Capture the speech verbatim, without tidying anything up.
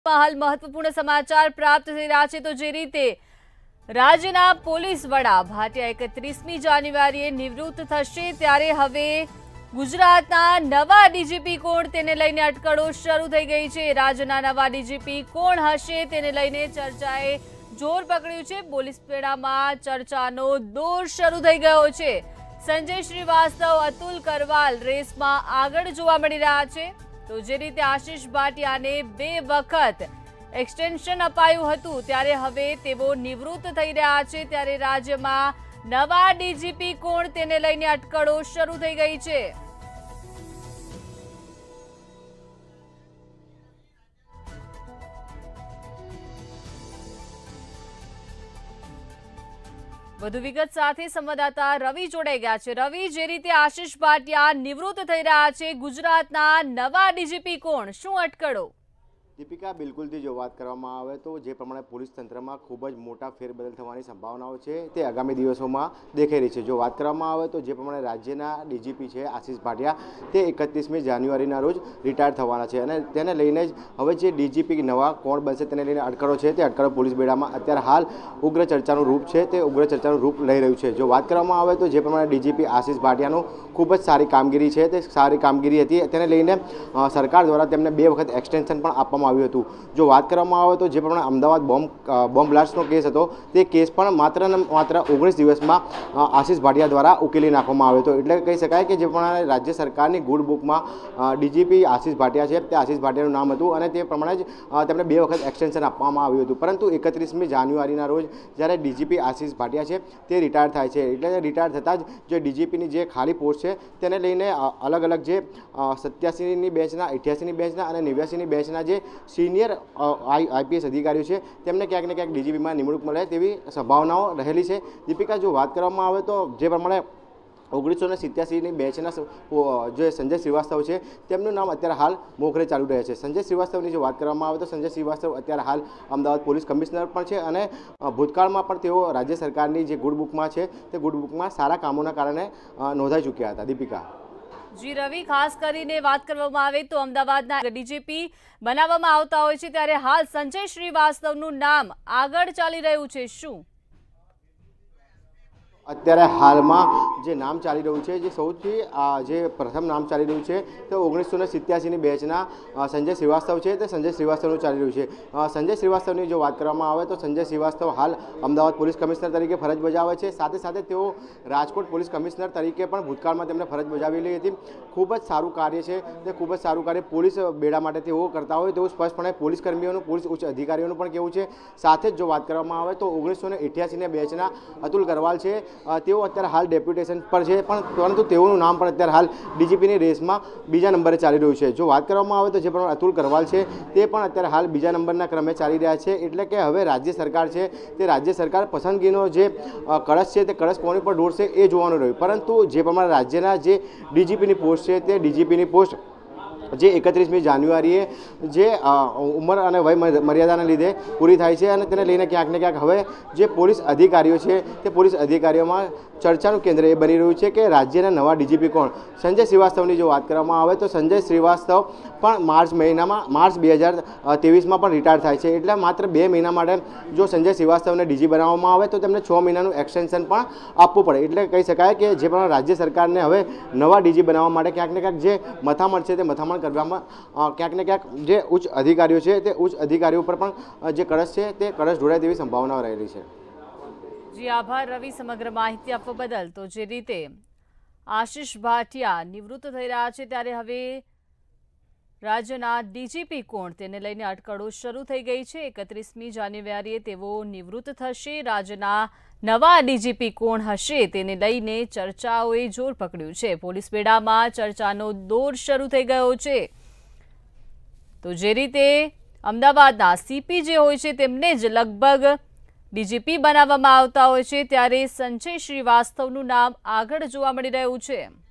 हाल महत्वपूर्ण समाचार प्राप्त थई रह्या छे तो जे रीते राज्यना पोलीस वड़ा भाटिया एकत्रीसमी जान्युआरीए निवृत्त थशे त्यारे हवे गुजरातना नवा डीजीपी कोण तेने लईने अटकळो शरू थई गई छे। राज्यना नवा डीजीपी कोण हशे तेने लईने चर्चाए जोर पकड्युं छे। पोलीस बेडामां चर्चानो दौर शरू थई गयो छे। संजय श्रीवास्तव, अतुल करवाल रेसमां आगळ जोवा मळी रह्या छे। तो जे रीते आशीष भाटियाने बे वखत एक्सटेन्शन अपायुं हतुं त्यारे हवे तेओ निवृत्त थई रह्या छे त्यारे राज्यमां नवा डीजीपी कोण तेने लईने अटकळो शरू थई गई छे। વધુ વિગત સાથે સંવાદદાતા રવિ જોડાઈ ગયા છે। રવિ, જે રીતે આશીષ ભાટિયા નિવૃત્ત થઈ રહ્યા છે, ગુજરાતના નવા ડીજીપી કોણ, શું અટકળો? दीपिका बिल्कुल थी जो बात करवामां आवे तो जे प्रमाणे पोलीस तंत्र में खूब ज मोटा फेरबदल थवानी संभावनाओं छे ते आगामी दिवसों में देखाई रही है। जो बात करवामां आवे तो जे प्रमाणे राज्यना डीजीपी है आशीष भाटिया ते एकत्रीसमी जान्युआरीना रोज रिटायर थवाना छे अने तेने लईने ज हवे जे डीजीपी नवा कोण बनशे तेने लईने अटकळो छे ते अटकळो पोलीस बेडामां अत्यारे हाल उग्र चर्चानुं रूप छे ते उग्र चर्चानुं रूप लई रह्युं छे। जो बात करवामां आवे तो जे प्रमाणे डीजीपी आशीष भाटियानुं खूब ज सारी कामगीरी छे ते सारी कामगीरी हती तेने लईने सरकार द्वारा तेमने बे वखत एक्सटेन्शन पण आपवामां આવ્યું હતું। जो बात કરવામાં આવે तो જે પ્રમાણે અમદાવાદ બોમ્બ બોમ્બ બ્લાસ્ટનો કેસ હતો તે કેસ પણ માત્ર ને માત્ર ઓગણીસ દિવસમાં આશીષ ભાટિયા દ્વારા ઉકેલી નાખવામાં આવ્યો હતો। એટલે કહી શકાય કે જે પ્રમાણે રાજ્ય સરકારની ગુડ બુકમાં ડીજીપી આશીષ ભાટિયા છે તે આશીષ ભાટિયાનું નામ હતું અને તે પ્રમાણે જ તેમને બે વખત એક્સટેન્શન આપવામાં આવ્યું હતું। પરંતુ એકત્રીસમી જાન્યુઆરીના રોજ જ્યારે ડીજીપી આશીષ ભાટિયા છે તે રિટાયર થાય છે એટલે રિટાયર થતાં જ જે ડીજીપીની જે ખાલી પોસ્ટ છે તેને લઈને અલગ અલગ જે સત્યાસીની બેચના અઠ્યાસીની બેચના અને નેવ્યાસીની બેચના જે सीनियर आईपीएस अधिकारी है तेमने क्या क्या डीजीपी में निमणूक मळे तेवी संभावनाओं रहेली है। दीपिका जो बात करवामां आवे तो जे प्रमाणे ओगनीसो ने सित्यासी बेचना जो संजय श्रीवास्तव है तेमनुं नाम अत्यारे हाल मोखरे चालू रहे हैं। संजय श्रीवास्तव की जो बात करवामां आवे तो संजय श्रीवास्तव अत्यारे हाल अमदावाद पोलीस कमिश्नर पण छे अने भूतकाळमां पण तेओ राज्य सरकारनी जे गुड बुकमां छे ते गुड बुकमां सारा कामोना कारणे नोंधाई चूक्या हता। दीपिका जी रवि, खास करीने बात करवामां आवे तो अमदावादना डीजीपी बनाववामां आवता होय छे त्यारे हाल संजय श्रीवास्तवनुं नाम आगळ चाली रह्युं छे, शुं अत्यारे हाल में जे नाम चाली रह्युं छे जे सौथी जे प्रथम नाम चाली रह्युं छे तो ओगनीसो ने सित्यासी बेचना संजय श्रीवास्तव है तो संजय श्रीवास्तव चाली रह्युं छे। संजय श्रीवास्तव की जो बात करवामां आवे तो संजय श्रीवास्तव हाल अमदावाद पोलीस कमिश्नर तरीके फरज बजावे छे। साथे साथे तेओ राजकोट पोलीस कमिश्नर तरीके पण भूतकाळमां तेमणे फरज बजावेली हती। खूब ज सारूं कार्य छे ते खूब ज सारूं कार्य पोलीस बेड़ा माटे तेओ करता होय तेवुं स्पष्टपणे पोलीस कर्मीओनुं पोलीस उच्च अधिकारीओनुं पण कहेवुं छे। साथे ज जो बात करवामां आवे तो ओगनीसो ने अठ्यासी बेचना अतुल करवाल है तेओ अत्यारे हाल डेप्युटेशन पर है परंतु तेओनुं नाम पण अत्यारे हाल डीजीपीनी रेसमां बीजा नंबरे चाली रह्युं छे। जो बात करवामां आवे तो जे प्रमाणे अतुल करवाल है ते पण अत्यारे हाल बीजा नंबरना क्रमे चाली रह्या छे। एटले के हवे राज्य सरकार है ते राज्य सरकार पसंदगीनो जे कळश है ते कळश कोनी पर दौड़शे ए जोवानुं रह्युं। परंतु जे प्रमाणे राज्यना जे डीजीपीनी पोस्ट है ते डीजीपीनी पोस्ट जे एकत्रीसमी जान्युआरीए जे उमर और वय मर्यादा लीधे पूरी थाय छे अने तेने लईने क्यांक ने क्यांक हवे जे पोलीस अधिकारीओ छे ते पोलीस अधिकारीओमां चर्चानुं केंद्र ए बनी रह्युं छे के राज्यना नवा डीजीपी कोण। संजय श्रीवास्तवनी जो बात करवामां आवे तो संजय श्रीवास्तव पण मार्च महीनामां मार्च बे हज़ार तेवीस में पण रिटायर थाय छे एटले मात्र बे महीना माटे जो संजय श्रीवास्तवने डीजी बनाववामां आवे तो तेमने छ महीनानुं एक्सटेन्शन पण आपवुं पड़े। एटले कही शकाय के जे पण राज्य सरकारने हवे नवा डीजी बनाववा माटे क्यांक ने क्यांक जे मथामण छे ते मथामण करवामां क्यांक ने क्यांक जे उच्च अधिकारीओ छे ते उच्च अधिकारीओ पर पण जे कळश छे ते कळश ढोळाय तेवी संभावनाओ रहेली छे। जी आभार रवि समग्र माहिती आपवा बदल। तो जे रीते आशीष भाटिया निवृत्त थई रह्या छे त्यारे हवे राज्यना डीजीपी कोण तेने लईने अटकळो शरू थई गई छे। एकत्रीसमी जान्युआरीए तेओ निवृत्त थशे। राज्यना नवा डीजीपी कोण हशे तेने लईने चर्चाओए जोर पकड्युं छे। पोलीस बेडामां चर्चानो दौर शरू थई गयो छे। तो जे रीते अमदावादना सीपी जे होय छे तेमने ज लगभग डीजीपी बनाववामां आवता होय छे त्यारे संजय श्रीवास्तवनुं नाम आगळ जोवा मळी रह्युं छे।